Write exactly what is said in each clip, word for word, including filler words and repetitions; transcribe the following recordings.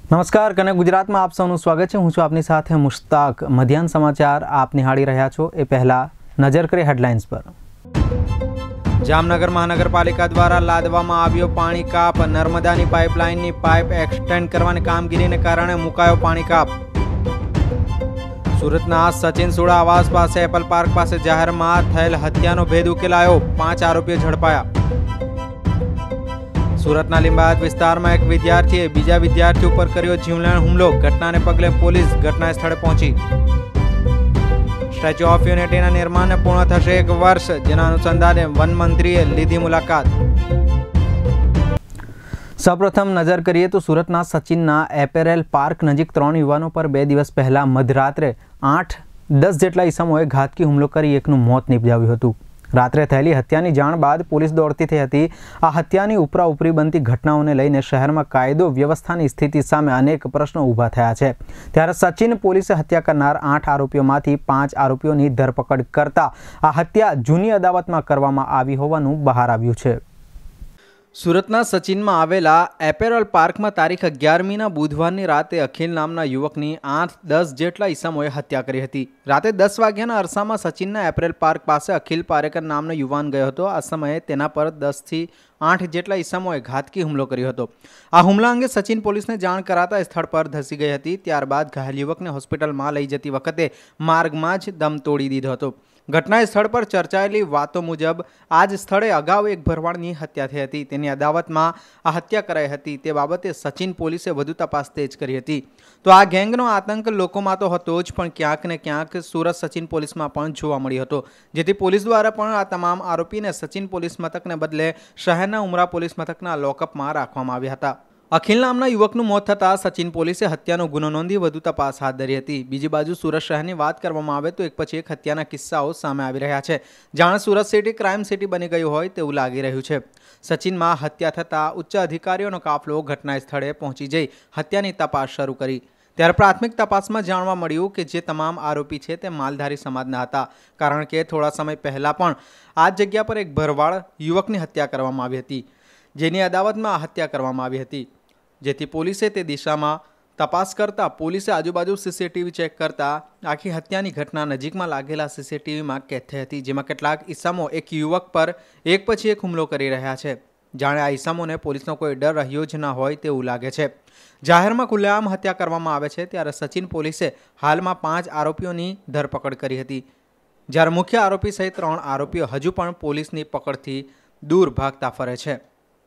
નમસ્કાર, કનેક્ટ ગુજરાતમાં આપ સૌનું સ્વાગત છે। હું છું આપની સાથે મુશ્તાક। મધ્યાહન સમાચાર આપ નિહાળી રહ્યા છો। એ પહેલા નજર કરીએ હેડલાઇન્સ પર। જામનગર મહાનગરપાલિકા દ્વારા લાદવામાં આવ્યો પાણી કાપ। નર્મદાની પાઇપલાઇનની પાઇપ એક્સટેન્ડ કરવાની કામગીરીને કારણે મુકાયો પાણી કાપ। સુરતના સચિન સોડા આવાસ પાસે એપલ પાર્ક પાસે જાહેરમાં થયેલ હત્યાનો ભેદ ઉકેલાયો। પાંચ આરોપીઓ ઝડપાયા। सूरतना लिंबायत विस्तार में एक विद्यार्थी बीजा विद्यार्थी पर कर्यो जीवलेण हुमलो। घटना ने पगले पुलिस घटना स्थले पहुंची। स्टेच्यू ऑफ यूनिटी निर्माण ने पूर्ण थशे एक वर्ष, जेना अनुसंधाने वन मंत्रीए लीधी मुलाकात। सौप्रथम नजर करिए तो सूरतना सचिनना एपेरेल पार्क नजीक त्रण युवानों पर बे दिवस पहला मध्यरात्रे आठ दस जेटला ईसमोए घातकी हुमलो करी एकનું મોત નિપજાવ્યું હતું। रात्रे थयेली हत्यानी जाण बाद पुलिस दौड़ती थई हती। आ हत्यानी उपरा उपरी बनती घटनाओने लईने शहेरमां कायदो व्यवस्थानी स्थिति सामे अनेक प्रश्नो ऊभा थया छे। त्यारे सचिन पोलीसे हत्या करनार आठ आरोपीओमांथी पांच आरोपीओनी धरपकड़ करता आ हत्या जूनी अदावतमां करवामां आवी होवानुं बहार आव्युं छे। सूरतना सचिन में आवेला एपेरल पार्क में तारीख अगियारमी बुधवार राते अखिल नामना युवकनी आठ दस जेटला ईसमोए हत्या करी हती। राते दस वाग्याना अरसामां सचिनना एपेरल पार्क पासे अखिल पारेकर नामनो युवान गयो हतो। आ समये तेना पर दस थी आठ जेटला ईसमोए घातकी हुमलो कर्यो हतो। आ हुमला अंगे सचिन पोलीसने जाण कराता स्थळ पर धसी गई हती। त्यारबाद घायल युवकने होस्पिટલમાં લઈ જતી વખતે માર્ગમાં જ દમ તોડી દીધો હતો। घटना स्थल पर चर्चायेली वातो मुजब आज स्थळे अगाऊ एक भरवाड़नी हत्या थई हती। तेनी अदावतमां आ हत्या कराई हती। ते बाबते सचिन पोलीसे वधु तपास तेज करी हती। तो आ गेंगनो आतंक लोकोमां तो हतो ज, पण क्यांक ने क्यांक सूरत सचिन पोलीसमां पण जोवा मळ्यो हतो। जेथी पोलीस द्वारा पण आ तमाम आरोपीने सचिन पोलीस मथकने बदले शहेरना उमरा पोलीस मथकना लॉकअपमां राखवामां आव्या हता। अखिल नामना युवकનું મોત થતા સચિન પોલીસે હત્યાનો ગુનો નોંધી વધુ તપાસ હાથ ધરી હતી। બીજી બાજુ સુરત શહેરની વાત કરવામાં આવે તો એક પછી એક હત્યાના કિસ્સાઓ સામે આવી રહ્યા છે। જાણે સુરત સિટી ક્રાઇમ સિટી બની ગયું હોય તેવું લાગી રહ્યું છે। સચિનમાં હત્યા થતા ઉચ્ચ અધિકારીઓનો કાફલો ઘટના સ્થળે પહોંચી જઈ હત્યાની તપાસ શરૂ કરી। ત્યારે પ્રાથમિક તપાસમાં જાણવા મળ્યું કે જે તમામ આરોપી છે તે માલધારી સમાજના હતા, કારણ કે થોડા સમય પહેલા પણ આ જગ્યા પર એક ભરવાડ યુવકની હત્યા કરવામાં આવી હતી, જેની અદાવતમાં હત્યા કરવામાં આવી હતી। જેથી પોલીસે તે દિશામાં તપાસ કરતા પોલીસે આજુબાજુ સીસીટીવી ચેક કરતા આખી હત્યાની ઘટના નજીકમાં લાગેલા સીસીટીવીમાં કેદ થઈ હતી, જેમાં કેટલાક ઈસમો એક યુવક પર એક પછી એક હુમલો કરી રહ્યા છે। જાણે આ ઈસમોને પોલીસનો કોઈ ડર રહ્યો જ ના હોય તેવું લાગે છે। જાહેરમાં ખુલ્લેઆમ હત્યા કરવામાં આવે છે ત્યારે સચિન પોલીસે હાલમાં પાંચ આરોપીઓની ધરપકડ કરી હતી, જ્યારે મુખ્ય આરોપી સહિત ત્રણ આરોપીઓ હજુ પણ પોલીસની પકડથી દૂર ભાગતા ફરે છે।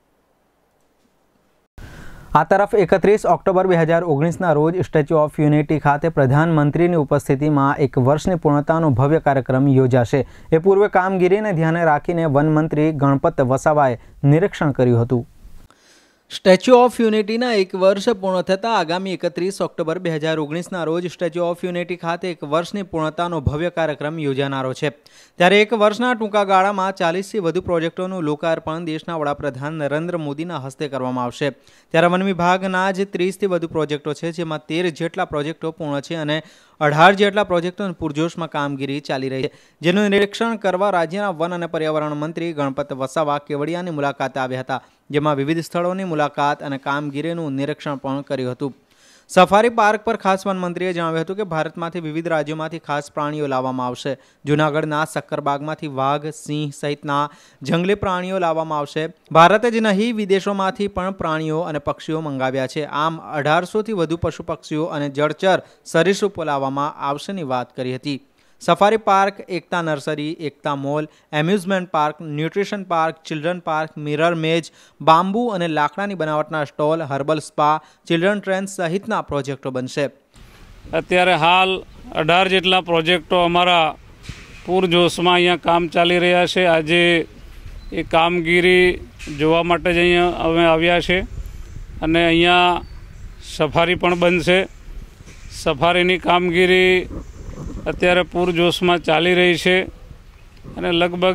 आ तरफ एकत्रीस ऑक्टोबर બે હજાર ઓગણીસના રોજ સ્ટેચ્યુ ઓફ યુનિટી ખાતે પ્રધાનમંત્રીની ઉપસ્થિતિમાં એક વર્ષની પૂર્ણતાનો ભવ્ય કાર્યક્રમ યોજાશે। એ પૂર્વે કામગીરીને ધ્યાને રાખીને વનમંત્રી ગણપત વસાવાએ નિરીક્ષણ કર્યું હતું। સ્ટેચ્યુ ઓફ યુનિટીના એક વર્ષ પૂર્ણ થતાં આગામી એકત્રીસ ઓક્ટોબર બે હજાર ઓગણીસના રોજ સ્ટેચ્યુ ઓફ યુનિટી ખાતે એક વર્ષની પૂર્ણતાનો ભવ્ય કાર્યક્રમ યોજાનારો છે। ત્યારે એક વર્ષના ટૂંકા ગાળામાં ચાલીસથી વધુ પ્રોજેક્ટોનું લોકાર્પણ દેશના વડાપ્રધાન નરેન્દ્ર મોદીના હસ્તે કરવામાં આવશે। ત્યારે વન વિભાગના જ ત્રીસથી વધુ પ્રોજેક્ટો છે, જેમાં તેર જેટલા પ્રોજેક્ટો પૂર્ણ છે અને અઢાર જેટલા પ્રોજેક્ટોની પૂરજોશમાં કામગીરી ચાલી રહી છે, જેનું નિરીક્ષણ કરવા રાજ્યના वन અને पर्यावरण मंत्री गणपत वसावा केवड़ियाની મુલાકાતે આવ્યા હતા, જેમાં વિવિધ સ્થળોની મુલાકાત અને કામગીરીનું નિરીક્ષણ પણ કર્યું હતું। સફારી પાર્ક પર ખાસ વન મંત્રીએ જણાવ્યું હતું કે ભારતમાંથી વિવિધ રાજ્યોમાંથી ખાસ પ્રાણીઓ લાવવામાં આવશે। જૂનાગઢના સક્કરબાગમાંથી વાઘ, સિંહ સહિતના જંગલી પ્રાણીઓ લાવવામાં આવશે। ભારત જ નહીં વિદેશોમાંથી પણ પ્રાણીઓ અને પક્ષીઓ મંગાવ્યા છે। આમ અઢારસોથી વધુ પશુ પક્ષીઓ અને જળચર સરીસૃપો લાવવામાં આવશેની વાત કરી હતી। Safari park, Ekta nursery, Ekta mall, amusement park, nutrition park, children park, mirror maze, bamboo અને લાકડાની બનાવટના stall, herbal spa, children train સહિતના પ્રોજેક્ટો બનશે। અત્યારે હાલ અઢાર જેટલા પ્રોજેક્ટો અમારા પૂરજોશમાં અહીંયા કામ ચાલી રહ્યા છે। આજે એ કામગીરી જોવા માટે જ અહીંયા અમે આવ્યા છે અને અહીંયા સફારી પણ બનશે। સફારીની કામગીરી અત્યારે પૂરજોશમાં ચાલી રહી છે અને લગભગ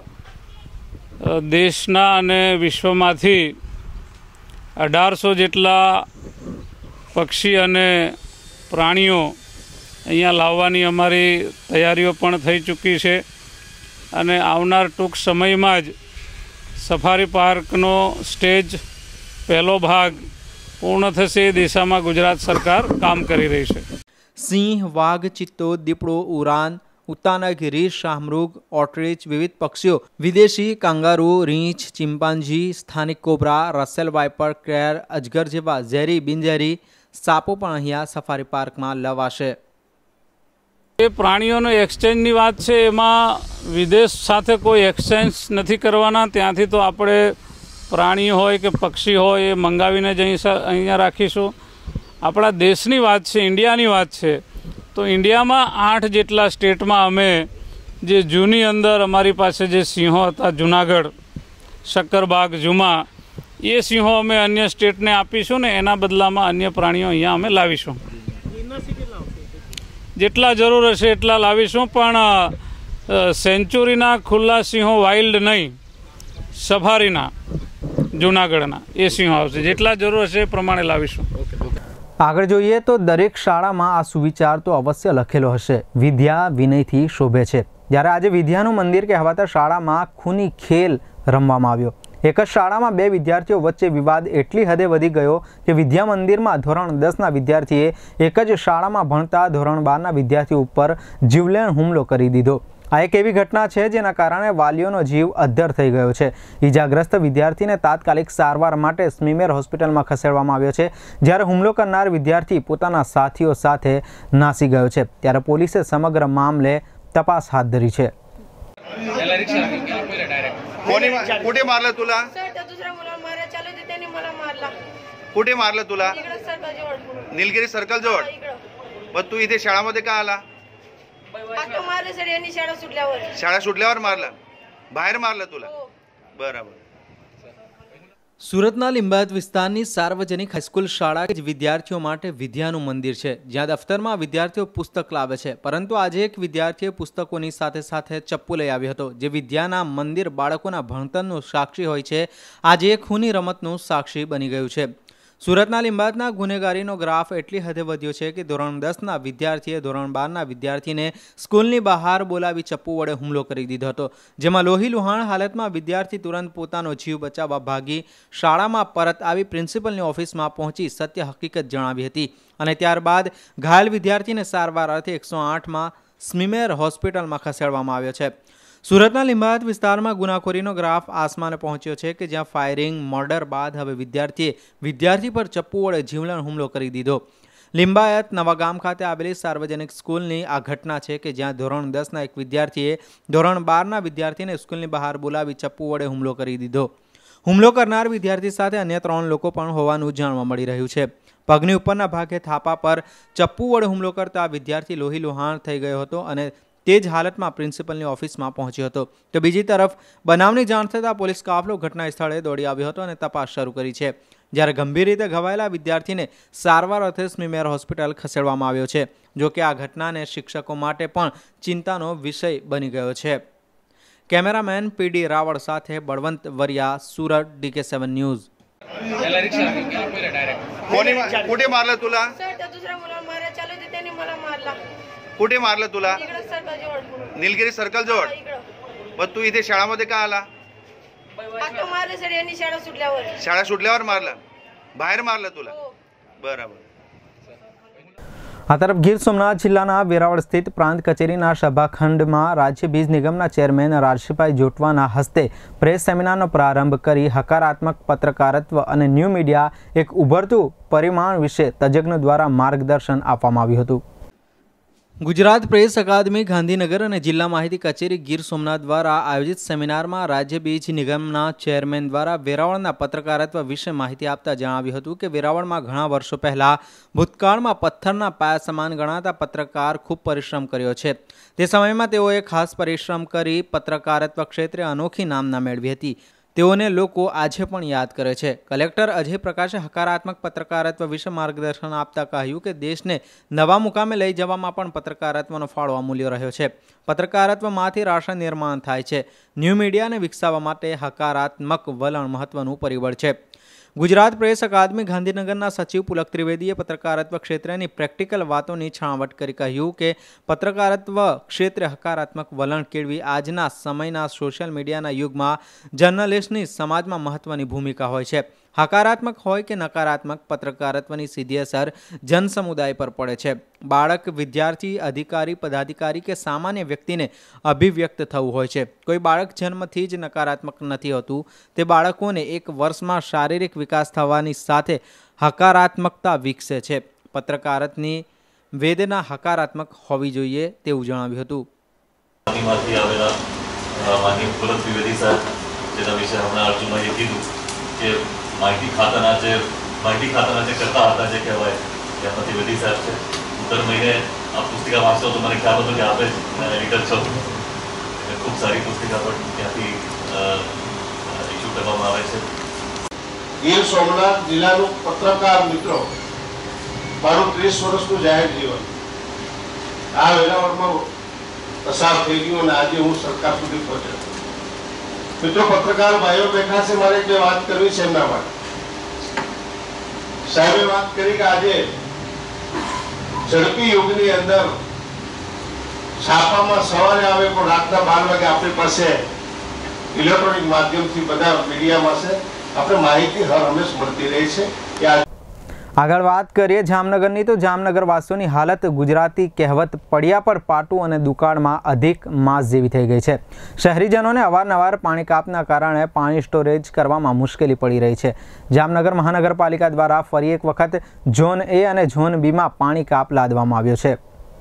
દેશના અને વિશ્વમાંથી અઢારસો જેટલા પક્ષી અને પ્રાણીઓ અહીંયા લાવવાની અમારી તૈયારીઓ પણ થઈ ચૂકી છે અને આવનાર ટૂંક સમયમાં જ સફારી પાર્કનો સ્ટેજ પહેલો ભાગ પૂર્ણ થશે એ દિશામાં ગુજરાત સરકાર કામ કરી રહી છે. સિંહ, વાઘ, ચિત્તો, દીપડો, ઉરાન, ઉતાનક, રીંછ, શાહમૃગ, ઓટ્રીચ, વિવિધ પક્ષીઓ, વિદેશી કાંગારૂ, રીંછ, ચિમ્પાન્જી, સ્થાનિક કોબરા, રસેલ વાઇપર, ક્રેર, અજગર જેવા ઝેરી બિનઝેરી સાપો પણ અહીંયા સફારી પાર્કમાં લવાશે. એ પ્રાણીઓનો એક્સચેન્જની વાત છે, એમાં વિદેશ સાથે કોઈ એક્સચેન્જ નથી કરવાના. ત્યાંથી તો આપણે પ્રાણી હોય કે પક્ષી હોય એ મંગાવીને જ અહીં અહીંયા રાખીશું. આપણા દેશની વાત છે, ઇન્ડિયાની વાત છે, તો ઇન્ડિયામાં આઠ જેટલા સ્ટેટમાં અમે જે જૂની અંદર અમારી પાસે જે સિંહો હતા જુનાગઢ, શક્કરબાગ, જુમા, એ સિંહો અમે અન્ય સ્ટેટને આપીશું ને એના બદલામાં અન્ય પ્રાણીઓ અહીંયા અમે લાવીશું. જેટલા જરૂર હશે એટલા લાવીશું, પણ સેન્ચુરીના ખુલ્લા સિંહો વાઇલ્ડ નહીં, સફારીના જૂનાગઢના એ સિંહો આવશે. જેટલા જરૂર હશે એ પ્રમાણે લાવીશું. આગળ જોઈએ તો દરેક શાળામાં આ સુવિચાર તો અવશ્ય લખેલો હશે, વિદ્યા વિનયથી શોભે છે. જ્યારે આજે વિદ્યાનું મંદિર કહેવાતા શાળામાં ખૂની ખેલ રમવામાં આવ્યો. એક જ શાળામાં બે વિદ્યાર્થીઓ વચ્ચે વિવાદ એટલી હદે વધી ગયો કે વિદ્યા મંદિરમાં ધોરણ દસના વિદ્યાર્થીએ એક જ શાળામાં ભણતા ધોરણ બારના વિદ્યાર્થીઓ ઉપર જીવલેણ હુમલો કરી દીધો. આ એક એવી ઘટના છે જેના કારણે વાલીઓનો જીવ અદ્ધર થઈ ગયો છે. ઈજાગ્રસ્ત વિદ્યાર્થીને તાત્કાલિક સારવાર માટે સ્મીમેર હોસ્પિટલમાં ખસેડવામાં આવ્યો છે. જ્યારે હુમલો કરનાર વિદ્યાર્થી પોતાના સાથીઓ સાથે નાસી ગયો છે. ત્યારે પોલીસે समग्र मामले तपास हाथ धरी છે. कुठे मारलं तुला? कुठे मारलं तुला? निलगिरी सर्कल जवळ. मग तू इथे शाळामध्ये का आला? शाळा सुटल्यावर मारलं? बाहेर मारलं तुला? बरोबर. સુરતના લિંબાયત વિસ્તારની સાર્વજનિક હાઈસ્કૂલ શાળા કે વિદ્યાર્થીઓ માટે વિદ્યાનું મંદિર છે, જ્યાં દફતરમાં વિદ્યાર્થીઓ પુસ્તક લાવે છે. પરંતુ આજે એક વિદ્યાર્થીએ પુસ્તકોની સાથે સાથે ચપ્પુ લઈ આવ્યો હતો, જે વિદ્યાના મંદિર બાળકોના ભણતરનું સાક્ષી હોય છે, આજે એક ખૂની રમતનું સાક્ષી બની ગયું છે. સુરતના લિંબાયતના ગુનેગારીનો ગ્રાફ એટલી હદે વધ્યો છે કે ધોરણ દસના વિદ્યાર્થીએ ધોરણ બારના વિદ્યાર્થીને સ્કૂલની બહાર બોલાવી ચપ્પુ વડે હુમલો કરી દીધો હતો, જેમાં લોહી લુહાણ હાલતમાં વિદ્યાર્થી તુરંત પોતાનો જીવ બચાવવા ભાગી શાળામાં પરત આવી પ્રિન્સિપલની ઓફિસમાં પહોંચી સત્ય હકીકત જણાવી હતી અને ત્યારબાદ ઘાયલ વિદ્યાર્થીને સારવાર અર્થે એકસો આઠમાં સ્મીમેર હોસ્પિટલમાં ખસેડવામાં આવ્યો છે. સુરતના લિંબાયત વિસ્તારમાં ગુનાખોરીનો ગ્રાફ આસમાને પહોંચ્યો છે કે જ્યાં ફાયરિંગ, મર્ડર બાદ હવે વિદ્યાર્થીએ વિદ્યાર્થી પર ચપ્પુ વડે જીવલેણ હુમલો કરી દીધો. લિંબાયત નવાગામ ખાતે આવેલી સાર્વજનિક સ્કૂલની આ ઘટના છે કે જ્યાં ધોરણ દસના એક વિદ્યાર્થીએ ધોરણ બારના વિદ્યાર્થીને સ્કૂલની બહાર બોલાવી ચપ્પુ વડે હુમલો કરી દીધો. હુમલો કરનાર વિદ્યાર્થી સાથે અન્ય ત્રણ લોકો પણ હોવાનું જાણવા મળી રહ્યું છે. પગની ઉપરના ભાગે થાપા પર ચપ્પુ વડે હુમલો કરતા વિદ્યાર્થી લોહી લુહાણ થઈ ગયો હતો અને તે જ હાલતમાં પ્રિન્સિપલની ઓફિસમાં પહોંચ્યો હતો. તો બીજી તરફ બનાવની જાણ થતાં પોલીસ કાફલો ઘટના સ્થળે દોડી આવ્યો હતો અને તપાસ શરૂ કરી છે. જ્યારે ગંભીર રીતે ઘવાયેલા વિદ્યાર્થીને સારવાર અર્થે સ્મીમેર હોસ્પિટલ ખસેડવામાં આવ્યો છે. જો કે આ ઘટનાને શિક્ષકો માટે પણ ચિંતાનો વિષય બની ગયો છે. કેમેરામેન પીડી રાવળ સાથે Balwant Variya, Surat, DK seven news. कुठे मारलं तुला? कुठे मारलं तुला? निलगिरी सर्कल जवळ. मग तू इथे शाळामध्ये का आला? शाळा सुटल्यावर मारलं? बाहेर मारलं तुला? बरोबर. આ તરફ ગીર સોમનાથ જિલ્લાના વેરાવળ સ્થિત પ્રાંત કચેરીના સભાખંડમાં રાજ્ય બીજ નિગમના ચેરમેન રાજશીભાઈ જોટવાના હસ્તે પ્રેસ સેમિનારનો પ્રારંભ કરી હકારાત્મક પત્રકારત્વ અને ન્યૂ મીડિયા એક ઉભરતું પરિમાણ વિશે તજજ્ઞો દ્વારા માર્ગદર્શન આપવામાં આવ્યું હતું. ગુજરાત પ્રેસ અકાદમી ગાંધીનગર અને જિલ્લા માહિતી કચેરી ગીર સોમનાથ દ્વારા આયોજિત સેમિનારમાં રાજ્ય બીજ નિગમના ચેરમેન દ્વારા વેરાવળના પત્રકારત્વ વિશે માહિતી આપતા જણાવ્યું હતું કે વેરાવળમાં ઘણા વર્ષો પહેલાં ભૂતકાળમાં પથ્થરના પાયા સમાન ગણાતા પત્રકાર ખૂબ પરિશ્રમ કર્યો છે. તે સમયમાં તેઓએ ખાસ પરિશ્રમ કરી પત્રકારત્વ ક્ષેત્રે અનોખી નામના મેળવી હતી. તેઓને લોકો આજે પણ યાદ કરે છે. કલેક્ટર અજય પ્રકાશે હકારાત્મક પત્રકારત્વ વિશે માર્ગદર્શન આપતા કહ્યું કે દેશને નવા મુકામે લઈ જવામાં પણ પત્રકારત્વનો ફાળો અમૂલ્ય રહ્યો છે. પત્રકારત્વમાંથી રાષ્ટ્ર નિર્માણ થાય છે. ન્યૂ મીડિયાને વિકસાવવા માટે હકારાત્મક વલણ મહત્વનું પરિબળ છે. ગુજરાત પ્રેસ અકાદમી ગાંધીનગરના સચિવ પુલક ત્રિવેદીએ પત્રકારત્વ ક્ષેત્રની પ્રેક્ટિકલ વાતોની છણાવટ કરી કહ્યું કે પત્રકારત્વ ક્ષેત્રે હકારાત્મક વલણ કેળવી આજના સમયના સોશિયલ મીડિયાના યુગમાં જર્નલિસ્ટની સમાજમાં મહત્વની ભૂમિકા હોય છે. હકારાત્મક હોય કે નકારાત્મક, પત્રકારત્વની સીધી અસર જનસમુદાય પર પડે છે. બાળક, વિદ્યાર્થી, અધિકારી, પદાધિકારી કે સામાન્ય વ્યક્તિને અભિવ્યક્ત થવું હોય છે. કોઈ બાળક જન્મથી જ નકારાત્મક નથી હોતું. તે બાળકોને એક વર્ષમાં શારીરિક વિકાસ થવાની સાથે હકારાત્મકતા વિકસે છે. પત્રકારત્વની વેદના હકારાત્મક હોવી જોઈએ તેવું જણાવ્યું હતું. માહિતી ખાતાના જે માહિતી ખાતાના જે કરતા હતા જે કહેવાય એમાંથી વેદી સાહેબ છે. દર મહિને આ પુસ્તિકા વાંચતો તો મને ખ્યાલ હતો કે આપણે એડિટર છો. ખૂબ સારી પુસ્તિકા પણ ત્યાંથી ઇસ્યુ કરવામાં આવે છે. ગીર સોમનાથ જિલ્લાનું પત્રકાર મિત્રો, મારું ત્રીસ વર્ષનું જાહેર જીવન આ વેરાવળમાં પસાર થઈ ગયું અને આજે હું સરકાર સુધી પહોંચ્યો. મિત્રો, પત્રકાર ભાઈઓ બેઠા છે, મારે જે વાત કરવી છે એમના માટે. સાહેબે વાત કરી કે આજે ઝડપી યુગની અંદર છાપામાં સવારે આવે પણ રાતના બાર વાગે આપણી પાસે ઇલેક્ટ્રોનિક માધ્યમથી બધા મીડિયામાં છે, આપણે માહિતી હર હંમેશ મળતી રહી છે. કે આગળ વાત કરીએ જામનગરની, તો જામનગર વાસીઓની હાલત ગુજરાતી કહેવત પડ્યા પર પાટું અને દુકાળમાં અધિક માસ જેવી થઈ ગઈ છે. શહેરીજનોને અવારનવાર પાણી કાપના કારણે પાણી સ્ટોરેજ કરવામાં મુશ્કેલી પડી રહી છે. જામનગર મહાનગરપાલિકા દ્વારા ફરી એક વખત ઝોન એ અને ઝોન બીમાં પાણી કાપ લાદવામાં આવ્યો છે.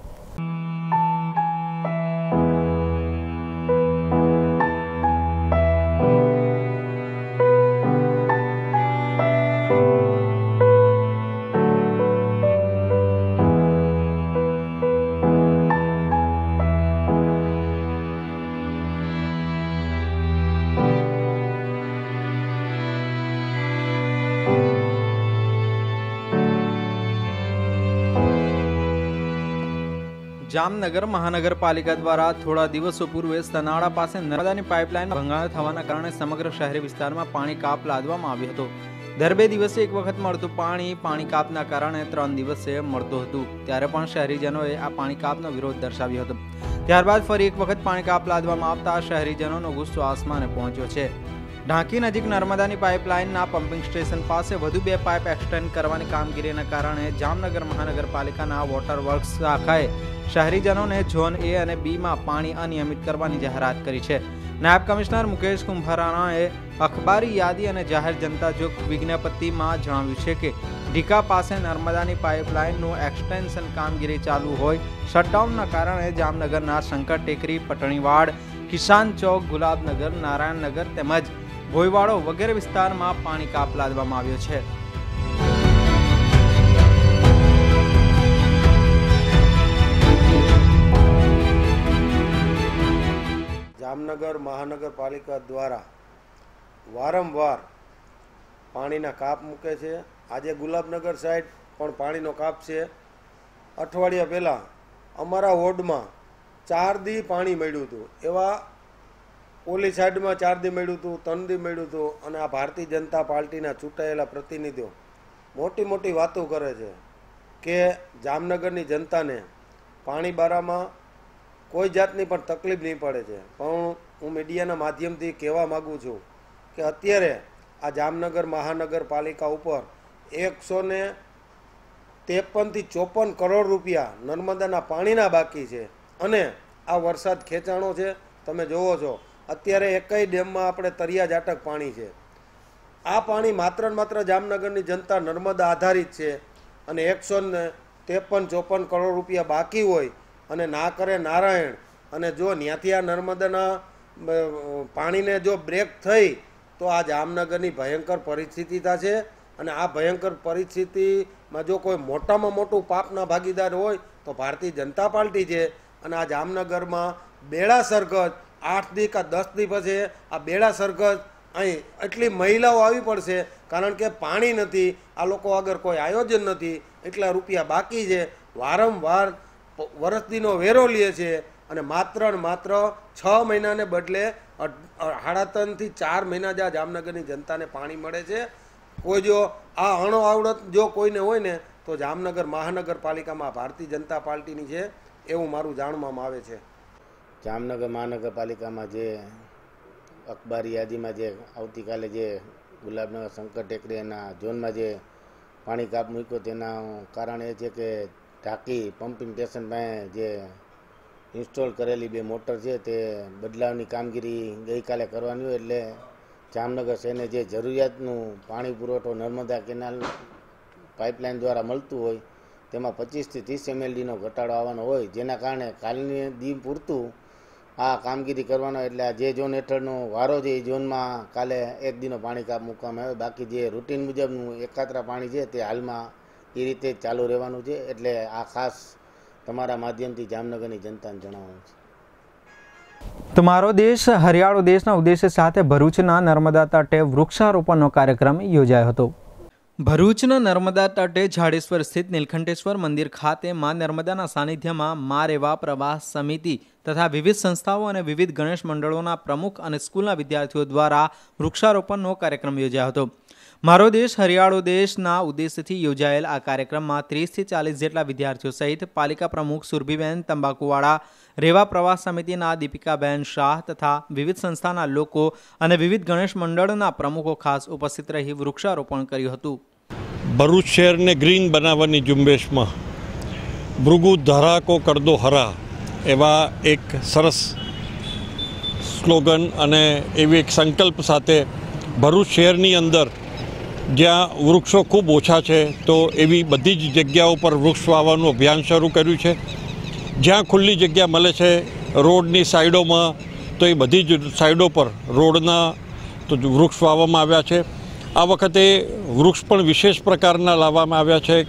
જામનગર મહાનગરપાલિકા દ્વારા થોડા દિવસો પૂર્વે સનાળા પાસે નર્મદાની પાઇપલાઇન ભંગાણ થવાના કારણે સમગ્ર શહેરી વિસ્તારમાં પાણી કાપ લાદવામાં આવ્યો હતો. દર બે દિવસે એક વખત મળતું પાણી પાણી કાપના કારણે ત્રણ દિવસે મળતું હતું. ત્યારે પણ શહેરીજનોએ આ પાણી કાપનો વિરોધ દર્શાવ્યો હતો. ત્યારબાદ ફરી એક વખત પાણી કાપ લાદવામાં આવતા શહેરીજનોનો ગુસ્સો આસમાને પહોંચ્યો છે. ઢાંકી નજીક નર્મદાની પાઇપલાઇનના પમ્પિંગ સ્ટેશન પાસે વધુ બે પાઇપ એક્સટેન્ડ કરવાની કામગીરીના કારણે જામનગર મહાનગરપાલિકાના વોટર વર્ક્સ શાખાએ શહેરીજનોને ઝોન એ અને બીમાં પાણી અનિયમિત કરવાની જાહેરાત કરી છે. નાયબ કમિશનર મુકેશ કુંભારાણાએ અખબારી યાદી અને જાહેર જનતા જોગ વિજ્ઞપ્તિમાં જણાવ્યું છે કે ઢીકા પાસે નર્મદાની પાઇપલાઇનનું એક્સટેન્શન કામગીરી ચાલુ હોય શટડાઉનના કારણે જામનગરના શંકર ટેકરી, પટણીવાડ, કિસાન ચોક, ગુલાબનગર, નારાયણનગર તેમજ ભોયવાડો વગેરે વિસ્તારમાં પાણી કાપ લાદવામાં આવ્યો છે. જામનગર મહાનગરપાલિકા દ્વારા વારંવાર પાણીના કાપ મૂકે છે. આજે ગુલાબનગર સાઈડ પણ પાણીનો કાપ છે. અઠવાડિયા પહેલાં અમારા વોર્ડમાં ચાર દી પાણી મળ્યું હતું. એવા ઓલી સાઈડમાં ચાર દી મળ્યું હતું, ત્રણ દી મળ્યું હતું. અને આ ભારતીય જનતા પાર્ટીના ચૂંટાયેલા પ્રતિનિધિઓ મોટી મોટી વાતો કરે છે કે જામનગરની જનતાને પાણી બારામાં કોઈ જાતની પણ તકલીફ નહીં પડે છે. પણ હું મીડિયાના માધ્યમથી કહેવા માગું છું કે અત્યારે આ જામનગર મહાનગરપાલિકા ઉપર એકસો ને ત્રેપનથી ચોપન કરોડ રૂપિયા નર્મદાના પાણીના બાકી છે. અને આ વરસાદ ખેંચાણો છે. તમે જોવો છો અત્યારે એકય ડેમમાં આપણે તરિયા જાટક પાણી છે. આ પાણી માત્ર ને માત્ર જામનગરની જનતા નર્મદા આધારિત છે. અને એકસો ને ત્રેપન ચોપન કરોડ રૂપિયા બાકી હોય અને ના કરે નારાયણ, અને જો ત્યાંથી આ નર્મદાના પાણીને જો બ્રેક થઈ તો આ જામનગરની ભયંકર પરિસ્થિતિ થશે. અને આ ભયંકર પરિસ્થિતિમાં જો કોઈ મોટામાં મોટું પાપના ભાગીદાર હોય તો ભારતીય જનતા પાર્ટી છે. અને આ જામનગરમાં બેડા સરગત આઠ દી કા દસ દી પછી આ બેડા સરગત અહીં એટલી મહિલાઓ આવી પડશે, કારણ કે પાણી નથી, આ લોકો આગળ કોઈ આયોજન નથી, એટલા રૂપિયા બાકી છે. વારંવાર વરસદીનો વેરો લે છે અને માત્ર ને માત્ર છ મહિનાને બદલે સાડા ત્રણથી ચાર મહિના જ આ જામનગરની જનતાને પાણી મળે છે. કોઈ જો આ અણો આવડત જો કોઈને હોય ને તો જામનગર મહાનગરપાલિકામાં ભારતીય જનતા પાર્ટીની છે એવું મારું જાણવામાં આવે છે. જામનગર મહાનગરપાલિકામાં જે અખબારી યાદીમાં જે આવતીકાલે જે ગુલાબનગર શંકર ટેકરીના ઝોનમાં જે પાણી કાપ મૂક્યો તેના કારણ એ છે કે ટાંકી પમ્પિંગ સ્ટેશન પાસે જે ઇન્સ્ટોલ કરેલી બે મોટર છે તે બદલાવની કામગીરી ગઈકાલે કરવાની હોય એટલે જામનગર શહેરને જે જરૂરિયાતનું પાણી પુરવઠો નર્મદા કેનાલ પાઇપલાઇન દ્વારા મળતું હોય તેમાં પચીસથી ત્રીસ એમએલડીનો ઘટાડો આવવાનો હોય, જેના કારણે કાલની દી પૂરતું આ કામગીરી કરવાનો. એટલે આ જે ઝોન હેઠળનો વારો છે એ ઝોનમાં કાલે એક દિનો પાણી કાપ મૂકવામાં આવે. બાકી જે રૂટીન મુજબનું એકાત્રા પાણી છે તે હાલમાં એ રીતે જ ચાલુ રહેવાનું છે. એટલે આ ખાસ તમારા માધ્યમથી જામનગરની જનતાને જણાવવાનું છે. તમારો દેશ હરિયાળો દેશના ઉદ્દેશ્ય સાથે ભરૂચના નર્મદા તટે વૃક્ષારોપણનો કાર્યક્રમ યોજાયો હતો. ભરૂચના નર્મદા તટે ઝાડેશ્વર સ્થિત નીલકંઠેશ્વર મંદિર ખાતે મા નર્મદાના સાનિધ્યમાં મા રેવા પ્રવાહ સમિતિ તથા વિવિધ સંસ્થાઓ અને વિવિધ ગણેશ મંડળોના પ્રમુખ અને સ્કૂલના વિદ્યાર્થીઓ દ્વારા વૃક્ષારોપણનો કાર્યક્રમ યોજાયો હતો. મારો દેશ હરિયાળો દેશના ઉદ્દેશ્યથી યોજાયેલ આ કાર્યક્રમમાં ત્રીસથી ચાલીસ જેટલા વિદ્યાર્થીઓ સહિત પાલિકા પ્રમુખ સુરભીબેન તંબાકુવાળા, રેવા પ્રવાસ સમિતિના દીપિકાબેન શાહ તથા વિવિધ સંસ્થાના લોકો અને વિવિધ ગણેશ મંડળના પ્રમુખો ખાસ ઉપસ્થિત રહી વૃક્ષારોપણ કર્યું હતું. ભરૂચ શહેરને ગ્રીન બનાવવાની ઝુંબેશમાં ભૃગુ ધરા કો કર દો હરા એવા એક સરસ સ્લોગન અને એવી એક સંકલ્પ સાથે ભરૂચ શહેરની અંદર જ્યાં વૃક્ષો ખૂબ ઓછા છે તો એવી બધી જ જગ્યાઓ પર વૃક્ષ વાવવાનું અભિયાન શરૂ કર્યું છે. જ્યાં ખુલ્લી જગ્યા મળે છે રોડની સાઈડોમાં તો એ બધી જ સાઈડો પર રોડના તો વૃક્ષ વાવવામાં આવ્યા છે. આ વખતે વૃક્ષ પણ વિશેષ પ્રકારના લાવવામાં આવ્યા છે.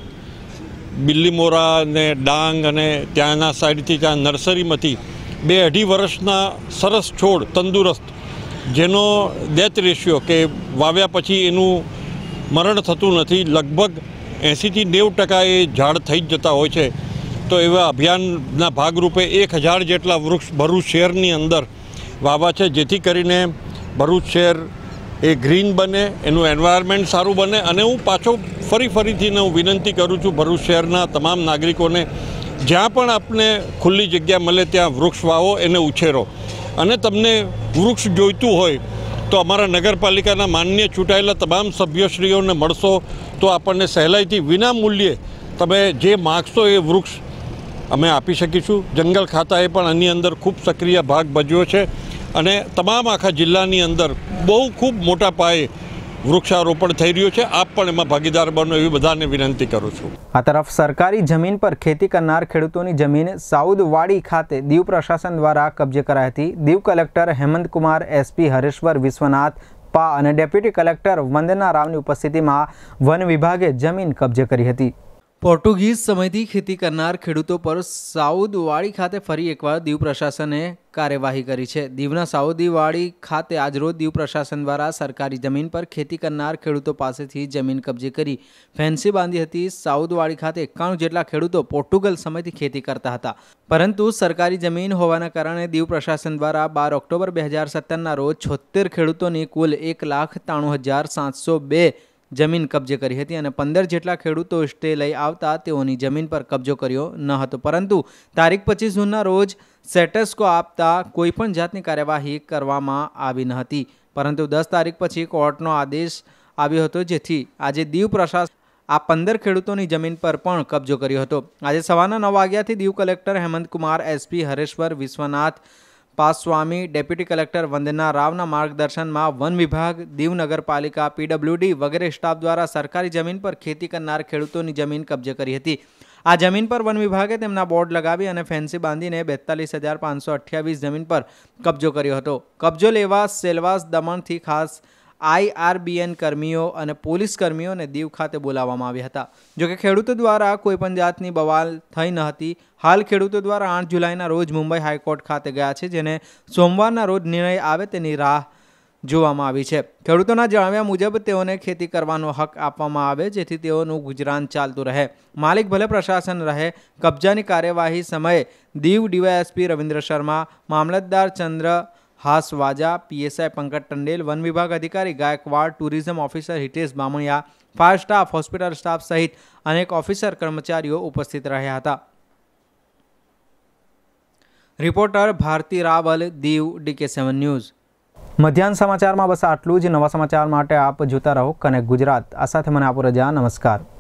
બિલ્લીમોરા અને ડાંગ અને ત્યાંના સાઈડથી ત્યાં નર્સરીમાંથી બે અઢી વર્ષના સરસ છોડ તંદુરસ્ત જેનો ડેથ રેશિયો કે વાવ્યા પછી એનું મરણ થતું નથી, લગભગ એંસીથી નેવું ટકા એ ઝાડ થઈ જ જતા હોય છે. તો એવા અભિયાનના ભાગરૂપે એક હજાર જેટલા વૃક્ષ ભરૂચ શહેરની અંદર વાવા છે, જેથી કરીને ભરૂચ શહેર એ ગ્રીન બને, એનું એન્વાયરમેન્ટ સારું બને. અને હું પાછો ફરી ફરીથી હું વિનંતી કરું છું ભરૂચ શહેરના તમામ નાગરિકોને, જ્યાં પણ આપને ખુલ્લી જગ્યા મળે ત્યાં વૃક્ષ વાવો, એને ઉછેરો. અને તમને વૃક્ષ જોઈતું હોય તો અમારા નગરપાલિકાના માન્ય ચૂંટાયેલા તમામ સભ્યશ્રીઓને મળશો તો આપણને સહેલાઈથી વિના મૂલ્યે તમે જે માગશો એ વૃક્ષ અમે આપી શકીશું. જંગલ ખાતાએ પણ આની અંદર ખૂબ સક્રિય ભાગ ભજવ્યો છે અને તમામ આખા જિલ્લાની અંદર બહુ ખૂબ મોટા પાયે વૃક્ષારોપણ થઈ રહ્યું છે. આપ પણ એમાં ભાગીદાર બનો એવી બધાને વિનંતી કરું છું. આ તરફ સરકારી જમીન પર ખેતી કરનાર ખેડૂતોની જમીન સાઉદવાડી ખાતે દીવ પ્રશાસન દ્વારા કબજે કરાઈ હતી. દીવ કલેક્ટર હેમંતકુમાર, એસપી હરેશ્વર વિશ્વનાથ પા અને ડેપ્યુટી કલેક્ટર વંદના રાવની ઉપસ્થિતિમાં વન વિભાગે જમીન કબજે કરી હતી. પોર્ટુગીઝ સમયથી ખેતી કરનાર ખેડૂતો પર સાઉદવાડી ખાતે ફરી એકવાર દીવ પ્રશાસને કાર્યવાહી કરી છે. દીવના સાઉદવાડી ખાતે આજરોજ દીવ પ્રશાસન દ્વારા સરકારી જમીન પર ખેતી કરનાર ખેડૂતો પાસેથી જમીન કબજે કરી ફેન્સી બાંધી હતી. સાઉદવાડી ખાતે એકાણું જેટલા ખેડૂતો પોર્ટુગલ સમયથી ખેતી કરતા હતા, પરંતુ સરકારી જમીન હોવાના કારણે દીવ પ્રશાસન દ્વારા બાર ઓક્ટોબર બે હજાર સત્તરના રોજ છોતેર ખેડૂતોની કુલ એક લાખ ત્રાણું હજાર સાતસો બે જમીન કબજે કરી હતી અને પંદર જેટલા ખેડૂતો સ્ટે લઈ આવતા તેઓની જમીન પર કબજો કર્યો ન હતો. પરંતુ તારીખ પચીસ જૂનના રોજ સેટેસ્કો આપતા કોઈપણ જાતની કાર્યવાહી કરવામાં આવી ન હતી, પરંતુ દસ તારીખ પછી કોર્ટનો આદેશ આવ્યો હતો, જેથી આજે દીવ પ્રશાસન આ પંદર ખેડૂતોની જમીન પર પણ કબજો કર્યો હતો. આજે સવારના નવ વાગ્યાથી દીવ કલેક્ટર હેમંતકુમાર, એસપી હરેશ્વર વિશ્વનાથ પાસ્વામી, ડેપ્યુટી કલેક્ટર વંદના રાવના માર્ગદર્શનમાં વન વિભાગ, દીવ નગરપાલિકા, પીડબ્લ્યુડી વગેરે સ્ટાફ દ્વારા સરકારી જમીન પર ખેતી કરનાર ખેડૂતોની જમીન કબજે કરી હતી. આ જમીન પર વન વિભાગે તેમના બોર્ડ લગાવી અને ફેન્સી બાંધીને બેતાલીસ હજાર પાંચસો અઠ્યાવીસ જમીન પર કબજો કર્યો હતો. કબજો લેવા સેલવાસ દમણથી ખાસ આઈઆરબીએન કર્મીઓ અને પોલીસ કર્મીઓને દીવ ખાતે બોલાવવામાં આવ્યા હતા. જોકે ખેડૂતો દ્વારા કોઈપણ જાતની બવાલ થઈ ન હતી. હાલ ખેડૂતો દ્વારા આઠ જુલાઈના રોજ મુંબઈ હાઈકોર્ટ ખાતે ગયા છે, જેને સોમવારના રોજ નિર્ણય આવે તેની રાહ જોવામાં આવી છે. ખેડૂતોના જણાવ્યા મુજબ તેઓને ખેતી કરવાનો હક આપવામાં આવે, જેથી તેઓનું ગુજરાન ચાલતું રહે. માલિક ભલે પ્રશાસન રહે. કબજાની કાર્યવાહી સમયે દીવ ડીવાયએસપી રવિન્દ્ર શર્મા, મામલતદાર ચંદ્ર હાસવાજા, પીએસઆઈ પંકજ ટંડેલ, વન વિભાગ અધિકારી Gaikwad, tourism officer Hitesh Bamaniya, fire staff, hospital staff સહિત અનેક ઓફિસર કર્મચારીઓ ઉપસ્થિત રહ્યા હતા. Reporter Bharti Raval, Diu, DK seven news. मध्याह्न समाचार में बस आटलू ज। नवा समाचार माटे आप जोता रहो कनेक्ट गुजरात। आ साथे मने आपो रजा। नमस्कार।